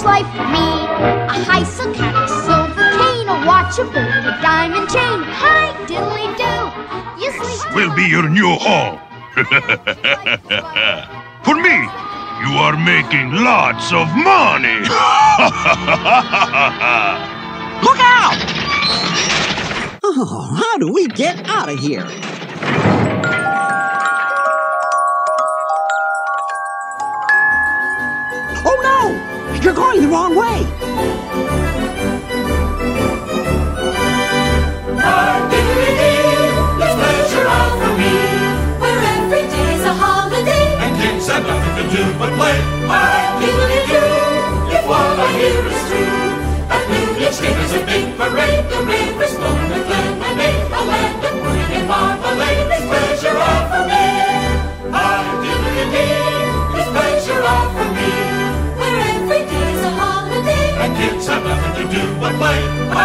adventurous life for me. A high silk hat, a silver cane, a watch, a boat, a diamond chain. Hi, diddly-do, you sleep. Will be your new home. For me, you are making lots of money. Look out! Oh, how do we get out of here? Oh no! You're going the wrong way! There's pleasure all for me, where every day's a holiday, and kids have nothing to do but play. If what I hear is true, at noon each day there's a big parade. The river's flowing with lemonade, a land of pudding and marmalade. There's pleasure all for me. There's pleasure all for me, where every day's a holiday, and kids have nothing to do but play.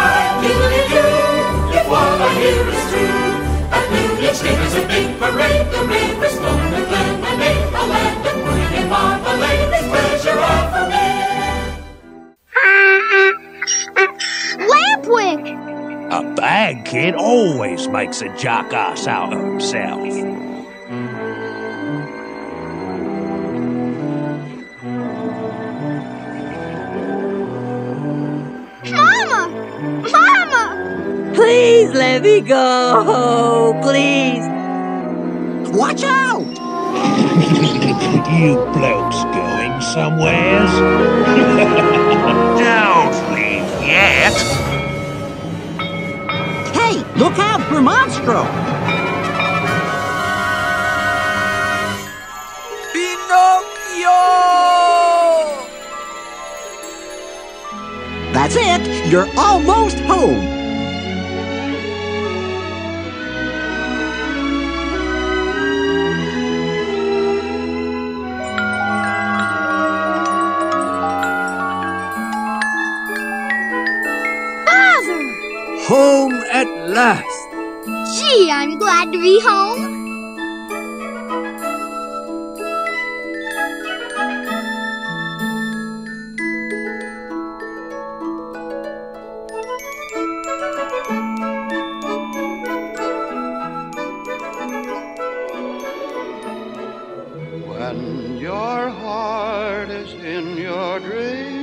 If what I hear is true, at noon each day there's a big parade. The river's flowing with lemonade, a land of pudding and marmalade. There's pleasure all for me. Lampwick! A bad kid always makes a jackass out of himself. Mama! Mama! Please let me go, please. Watch out! You blokes going somewheres? Don't leave yet. Hey, look out for Monstro! Pinocchio! That's it! You're almost home! Home at last. Gee, I'm glad to be home. When your heart is in your dreams,